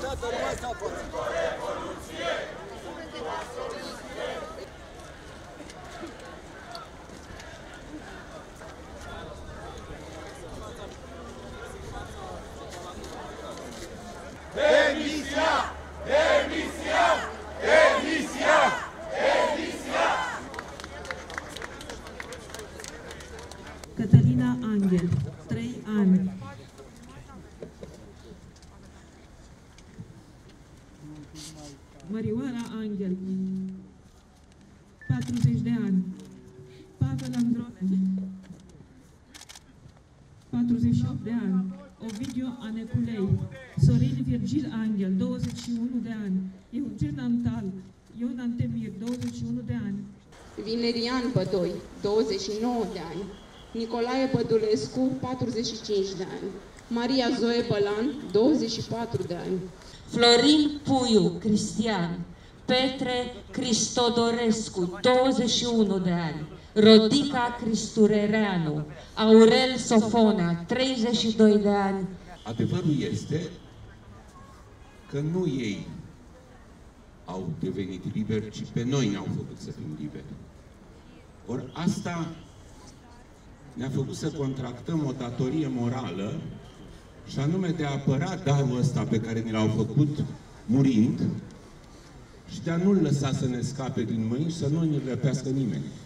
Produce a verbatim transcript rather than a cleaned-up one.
tată, nu asta a fost. Demisia! Demisia! Demisia! Demisia! Cătălina Angel, trei ani. Mărioara Angel, patruzeci de ani. Pavel Androne, patruzeci și opt de ani. Ovidiu Aneculei, Sorin Virgil Angel, douăzeci și unu de ani. Eugen Antal, Ion Antemir, douăzeci și unu de ani. Vinerian Bădoi, douăzeci și nouă de ani. Nicolae Bădulescu, patruzeci și cinci de ani. Maria Zoe Bălan, douăzeci și patru de ani. Florin Puiu Cristian, Petre Cristodorescu, douăzeci și unu de ani. Rodica Cristurereanu, Aurel Sofona, treizeci și doi de ani. Adevărul este că nu ei au devenit liberi, ci pe noi ne-au făcut să fim liberi. Ori asta ne-a făcut să contractăm o datorie morală, și anume de a apăra darul ăsta pe care ni l-au făcut murind și de a nu-l lăsa să ne scape din mâini și să nu ne răpească nimeni.